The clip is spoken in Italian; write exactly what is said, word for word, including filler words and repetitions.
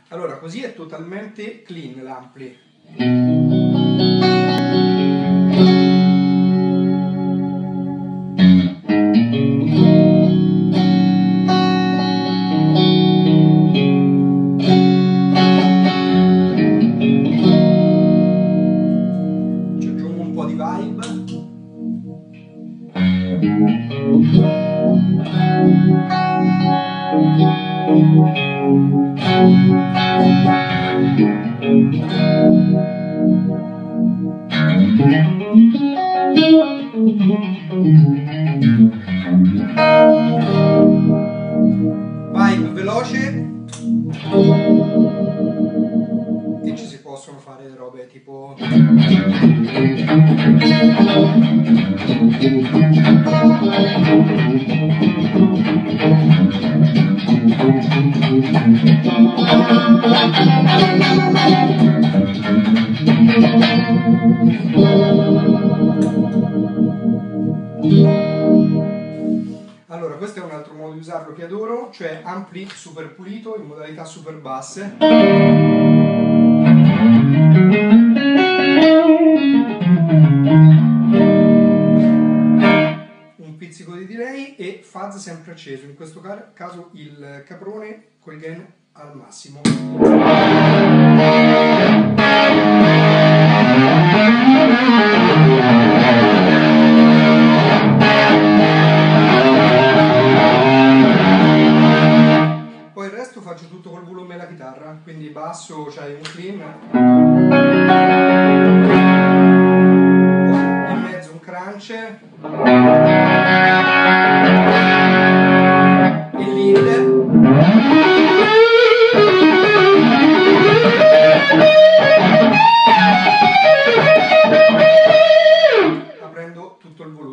Allora, così è totalmente clean l'ampli. Ci aggiungo un po' di vibe. Vibe veloce e ci si possono fare robe tipo allora, questo è un altro modo di usarlo che adoro, cioè ampli super pulito in modalità super basse. Un pizzico di delay e fuzz sempre acceso, in questo caso il caprone col gain al massimo. Poi il resto faccio tutto col volume della chitarra, quindi basso c'hai un clean, in mezzo un crunch, il lead, aprendo tutto il volume.